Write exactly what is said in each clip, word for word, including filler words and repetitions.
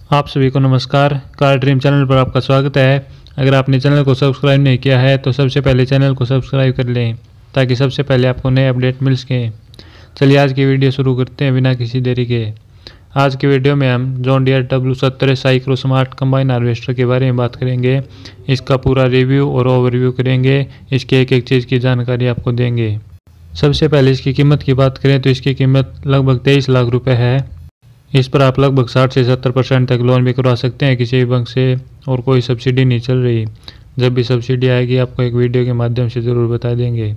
आप सभी को नमस्कार। कार ड्रीम चैनल पर आपका स्वागत है। अगर आपने चैनल को सब्सक्राइब नहीं किया है तो सबसे पहले चैनल को सब्सक्राइब कर लें ताकि सबसे पहले आपको नए अपडेट मिल सकें। चलिए आज की वीडियो शुरू करते हैं बिना किसी देरी के। आज की वीडियो में हम जॉन डियर डब्ल्यू सत्तर साइक्रो स्मार्ट कंबाइन हार्वेस्टर के बारे में बात करेंगे। इसका पूरा रिव्यू और ओवरव्यू करेंगे। इसकी एक एक चीज़ की जानकारी आपको देंगे। सबसे पहले इसकी कीमत की बात करें तो इसकी कीमत लगभग तेईस लाख रुपए है। इस पर आप लगभग साठ से सत्तर परसेंट तक लोन भी करवा सकते हैं किसी भी बैंक से, और कोई सब्सिडी नहीं चल रही। जब भी सब्सिडी आएगी आपको एक वीडियो के माध्यम से ज़रूर बता देंगे।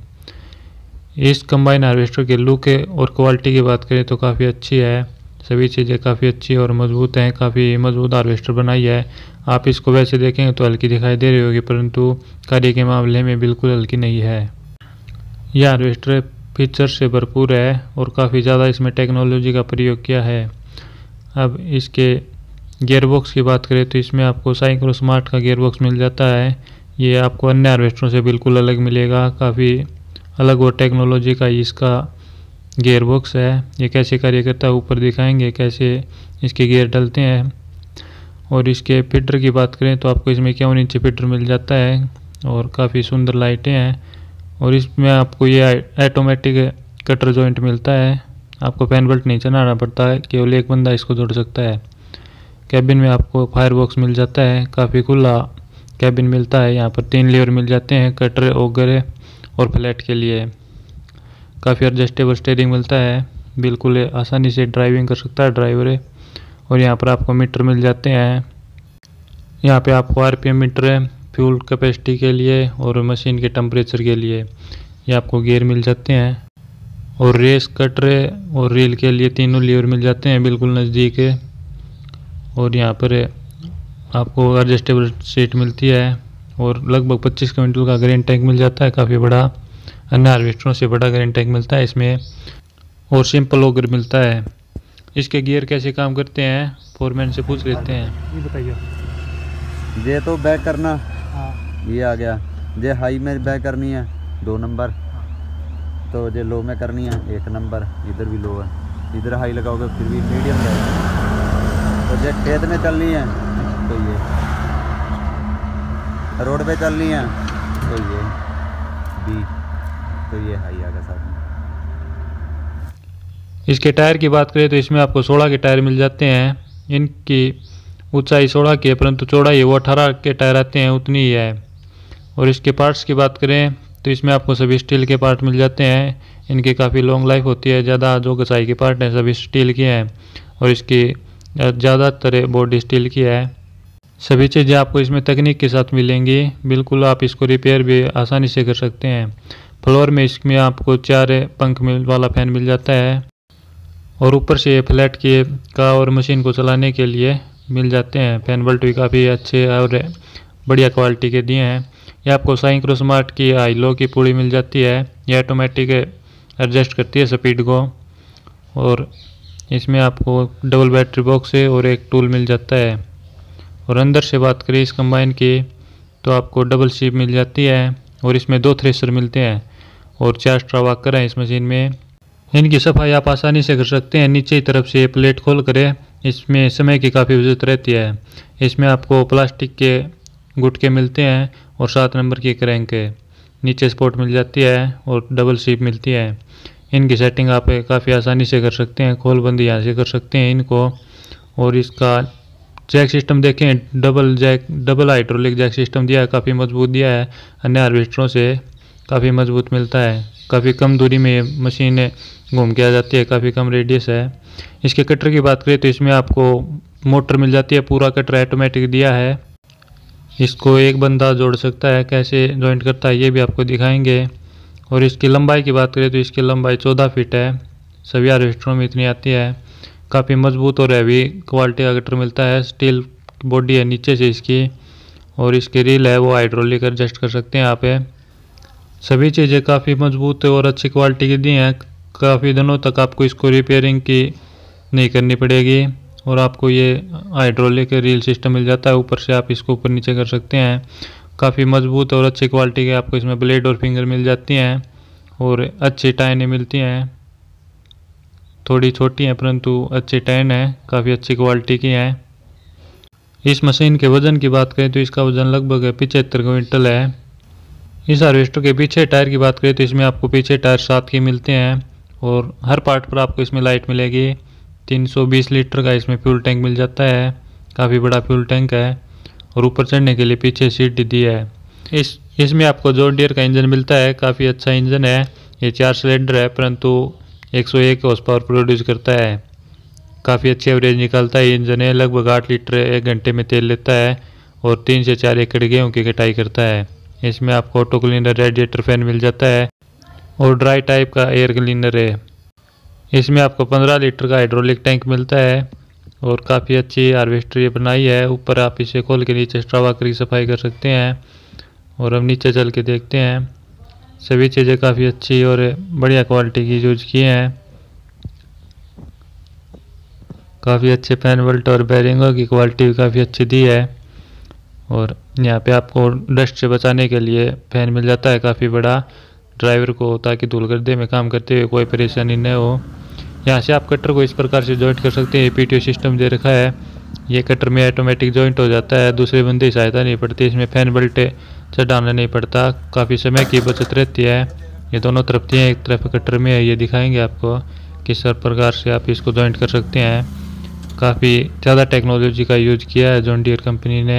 इस कंबाइन हार्वेस्टर के लुक और क्वालिटी की बात करें तो काफ़ी अच्छी है। सभी चीज़ें काफ़ी अच्छी और मजबूत हैं। काफ़ी मजबूत हार्वेस्टर बनाई है। आप इसको वैसे देखेंगे तो हल्की दिखाई दे रही होगी, परंतु कार्य के मामले में बिल्कुल हल्की नहीं है। यह हार्वेस्टर फीचर से भरपूर है और काफ़ी ज़्यादा इसमें टेक्नोलॉजी का प्रयोग किया है। अब इसके गियरबॉक्स की बात करें तो इसमें आपको साइक्रो स्मार्ट का गियरबॉक्स मिल जाता है। ये आपको अन्य हार्वेस्टरों से बिल्कुल अलग मिलेगा। काफ़ी अलग और टेक्नोलॉजी का इसका गियरबॉक्स है। ये कैसे कार्य करता है ऊपर दिखाएंगे, कैसे इसके गियर डलते हैं। और इसके फीडर की बात करें तो आपको इसमें इक्यावन इंच फीडर मिल जाता है और काफ़ी सुंदर लाइटें हैं। और इसमें आपको ये ऑटोमेटिक कटर जॉइंट मिलता है। आपको फैन बेल्ट नहीं चलाना पड़ता है, केवल एक बंदा इसको जोड़ सकता है। कैबिन में आपको फायर बॉक्स मिल जाता है। काफ़ी खुला कैबिन मिलता है। यहाँ पर तीन लीवर मिल जाते हैं, कटर, ओगर और फ्लैट के लिए। काफ़ी एडजस्टेबल स्टीयरिंग मिलता है, बिल्कुल आसानी से ड्राइविंग कर सकता है ड्राइवर। और यहाँ पर आपको मीटर मिल जाते हैं। यहाँ पे आपको आरपीएम मीटर है फ्यूल कैपेसिटी के लिए और मशीन के टेम्परेचर के लिए। ये आपको गियर मिल जाते हैं और रेस, कटर और रील के लिए तीनों लीवर मिल जाते हैं बिल्कुल नज़दीक है। और यहाँ पर आपको एडजस्टेबल सीट मिलती है और लगभग पच्चीस क्विंटल का ग्रेन टैंक मिल जाता है, काफ़ी बड़ा। अन्य हार्वेस्टरों से बड़ा ग्रेन टैंक मिलता है इसमें और सिंपल ओगर मिलता है। इसके गियर कैसे काम करते हैं फोरमैन से पूछ लेते हैं। ये बताइए। ये तो बैक करना, हाँ ये आ गया। ये हाई में बैक करनी है दो नंबर, तो ये लो में करनी है एक नंबर। इधर भी लो है, इधर हाई लगाओगे फिर भी मीडियम है। तो ये खेत में चलनी है तो ये, रोड पे चलनी है तो ये बी, तो ये हाई आ गया साथ में। इसके टायर की बात करें तो इसमें आपको सोलह के टायर मिल जाते हैं। इनकी ऊंचाई सोलह की है परंतु चौड़ाई वो अठारह के टायर आते हैं, उतनी ही है। और इसके पार्ट्स की बात करें तो इसमें आपको सभी स्टील के पार्ट मिल जाते हैं। इनकी काफ़ी लॉन्ग लाइफ होती है। ज़्यादा जो घसाई के पार्ट हैं सभी स्टील के हैं और इसकी ज़्यादातर बॉडी स्टील की है। सभी चीज़ें आपको इसमें तकनीक के साथ मिलेंगी। बिल्कुल आप इसको रिपेयर भी आसानी से कर सकते हैं। फ्लोर में इसमें आपको चार पंख मिल वाला फैन मिल जाता है और ऊपर से फ्लैट के का और मशीन को चलाने के लिए मिल जाते हैं। फैन बेल्ट भी काफ़ी अच्छे और बढ़िया क्वालिटी के दिए हैं। ये आपको साइक्रो स्मार्ट की हाई लो की पुड़ी मिल जाती है। ये ऑटोमेटिक एडजस्ट करती है स्पीड को। और इसमें आपको डबल बैटरी बॉक्स है और एक टूल मिल जाता है। और अंदर से बात करें इस कंबाइन की तो आपको डबल शीप मिल जाती है और इसमें दो थ्रेशर मिलते हैं और चार स्ट्रा वाकर हैं इस मशीन में। इनकी सफाई आप आसानी से कर सकते हैं। नीचे की तरफ से प्लेट खोल करें, इसमें समय की काफ़ी बचत रहती है। इसमें आपको प्लास्टिक के गुटके मिलते हैं और सात नंबर की क्रैंक है। नीचे स्पोर्ट मिल जाती है और डबल शीप मिलती है। इनकी सेटिंग आप काफ़ी आसानी से कर सकते हैं, खोल बंद यहाँ से कर सकते हैं इनको। और इसका जैक सिस्टम देखें, double jack double hydraulic jack system दिया है, काफ़ी मजबूत दिया है। अन्य हार्वेस्टरों से काफ़ी मजबूत मिलता है। काफ़ी कम दूरी में मशीन घूम के आ जाती है, काफ़ी कम रेडियस है। इसके कटर की बात करें तो इसमें आपको मोटर मिल जाती है, पूरा कटर ऑटोमेटिक दिया है। इसको एक बंदा जोड़ सकता है, कैसे जॉइंट करता है ये भी आपको दिखाएंगे। और इसकी लंबाई की बात करें तो इसकी लंबाई चौदह फीट है। सभी हार्वेस्टरों में इतनी आती है। काफ़ी मजबूत और हैवी क्वालिटी का कटर मिलता है। स्टील बॉडी है नीचे से इसकी और इसकी रील है वो हाइड्रोलिक एडजस्ट कर सकते हैं आप। सभी चीज़ें काफ़ी मजबूत और अच्छी क्वालिटी की दी हैं। काफ़ी दिनों तक आपको इसको रिपेयरिंग की नहीं करनी पड़ेगी। और आपको ये हाइड्रोलिक रील सिस्टम मिल जाता है, ऊपर से आप इसको ऊपर नीचे कर सकते हैं। काफ़ी मजबूत और अच्छी क्वालिटी के आपको इसमें ब्लेड और फिंगर मिल जाती हैं और अच्छी टाइनें मिलती हैं। थोड़ी छोटी हैं परंतु अच्छी टाइन है, काफ़ी अच्छी क्वालिटी की हैं। इस मशीन के वज़न की बात करें तो इसका वज़न लगभग पिचहत्तर क्विंटल है। इस हार्वेस्टर के पीछे टायर की बात करें तो इसमें आपको पीछे टायर सात के मिलते हैं और हर पार्ट पर आपको इसमें लाइट मिलेगी। तीन सौ बीस लीटर का इसमें फ्यूल टैंक मिल जाता है, काफ़ी बड़ा फ्यूल टैंक है और ऊपर चढ़ने के लिए पीछे सीट दी है। इस इसमें आपको जॉन डियर का इंजन मिलता है, काफ़ी अच्छा इंजन है। ये चार सिलेंडर है परंतु एक सौ एक हॉर्स पावर प्रोड्यूस करता है, काफ़ी अच्छी एवरेज निकालता है। ये इंजन है लगभग आठ लीटर एक घंटे में तेल लेता है और तीन से चार एकड़ गेहूँ की कटाई करता है। इसमें आपको ऑटो क्लीनर, रेडिएटर फैन मिल जाता है और ड्राई टाइप का एयर क्लीनर है। इसमें आपको पंद्रह लीटर का हाइड्रोलिक टैंक मिलता है और काफ़ी अच्छी हार्वेस्टर ये बनाई है। ऊपर आप इसे खोल के नीचे स्ट्रावाकर की सफाई कर सकते हैं और अब नीचे चल के देखते हैं। सभी चीज़ें काफ़ी अच्छी और बढ़िया क्वालिटी की यूज की हैं। काफ़ी अच्छे फैन वोल्ट और बैरिंगों की क्वालिटी भी काफ़ी अच्छी दी है और यहाँ पे आपको डस्ट से बचाने के लिए फैन मिल जाता है काफ़ी बड़ा ड्राइवर को, ताकि धूल गर्दे में काम करते हुए कोई परेशानी न हो। यहाँ से आप कटर को इस प्रकार से जॉइंट कर सकते हैं। पीटीओ सिस्टम दे रखा है, ये कटर में ऑटोमेटिक जॉइंट हो जाता है, दूसरे बंदे की सहायता नहीं पड़ती। इसमें फैन बेल्ट चढ़ाना नहीं पड़ता, काफ़ी समय की बचत रहती है। ये दोनों तरफ थी, एक तरफ कटर में है, ये दिखाएंगे आपको किस प्रकार से आप इसको जॉइंट कर सकते हैं। काफ़ी ज़्यादा टेक्नोलॉजी का यूज किया है जॉन डियर कंपनी ने।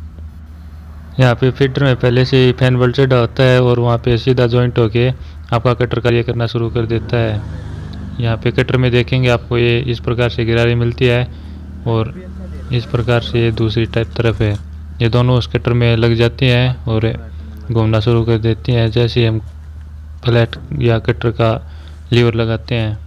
यहाँ पे फीडर में पहले से ही फैन बेल्ट चढ़ा होता है और वहाँ पे सीधा जॉइंट होके आपका कटर कार्य करना शुरू कर देता है। यहाँ पे कटर में देखेंगे आपको ये इस प्रकार से गिरारी मिलती है और इस प्रकार से ये दूसरी टाइप तरफ है। ये दोनों उस कटर में लग जाती हैं और घूमना शुरू कर देती हैं जैसे हम फ्लैट या कटर का लीवर लगाते हैं।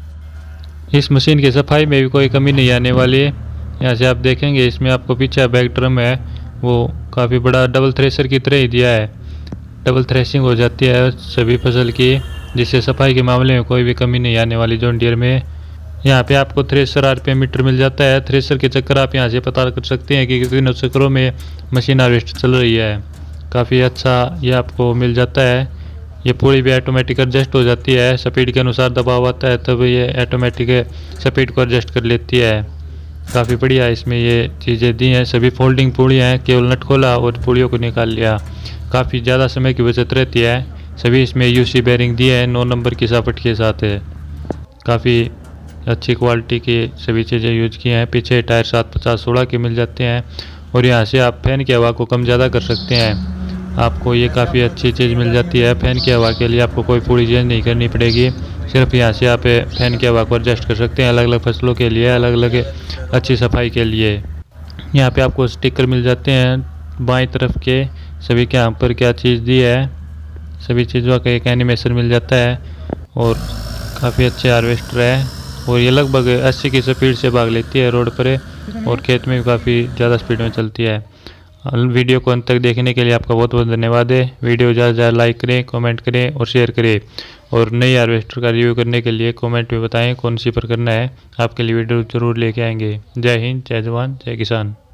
इस मशीन की सफाई में भी कोई कमी नहीं आने वाली है। यहाँ से आप देखेंगे इसमें आपको पीछे बैक ड्रम है, वो काफ़ी बड़ा डबल थ्रेशर की तरह ही दिया है। डबल थ्रेशिंग हो जाती है सभी फसल की, जिससे सफाई के मामले में कोई भी कमी नहीं आने वाली जॉन डियर में। यहाँ पे आपको थ्रेशर आरपीएम मीटर मिल जाता है। थ्रेशर के चक्कर आप यहाँ से पता कर सकते हैं कि कितने चक्करों में मशीन हार्वेस्ट चल रही है। काफ़ी अच्छा ये आपको मिल जाता है। ये पूरी भी ऑटोमेटिक एडजस्ट हो जाती है, स्पीड के अनुसार दबाव आता है तब ये ऑटोमेटिक स्पीड को एडजस्ट कर लेती है। काफ़ी बढ़िया इसमें ये चीज़ें दी हैं। सभी फोल्डिंग पूड़ियाँ हैं, केवल नट खोला और पूड़ियों को निकाल लिया। काफ़ी ज़्यादा समय की बचत रहती है। सभी इसमें यूसी बेरिंग दिए हैं, नौ नंबर की सापट के साथ है। काफ़ी अच्छी क्वालिटी की सभी चीज़ें यूज की हैं। पीछे टायर सात पचास सोलह के मिल जाते हैं और यहाँ से आप फैन की हवा को कम ज़्यादा कर सकते हैं। आपको ये काफ़ी अच्छी चीज़ मिल जाती है। फैन की हवा के लिए आपको कोई पूरी चेंज नहीं करनी पड़ेगी, सिर्फ यहाँ से आप फैन की हवा को एडजस्ट कर सकते हैं अलग अलग फसलों के लिए, अलग अलग अच्छी सफाई के लिए। यहाँ पे आपको स्टिकर मिल जाते हैं बाईं तरफ के, सभी के यहाँ पर क्या चीज़ दी है, सभी चीज़ों का एक एनिमेशन मिल जाता है और काफ़ी अच्छे हार्वेस्टर है और ये लगभग अस्सी की स्पीड से भाग लेती है रोड पर और खेत में भी काफ़ी ज़्यादा स्पीड में चलती है। वीडियो को अंत तक देखने के लिए आपका बहुत बहुत धन्यवाद है। वीडियो ज़्यादा से ज़्यादा लाइक करें, कमेंट करें और शेयर करें और नई हार्वेस्टर का रिव्यू करने के लिए कमेंट में बताएं कौन सी पर करना है। आपके लिए वीडियो ज़रूर लेके आएंगे। जय हिंद, जय जवान, जय किसान।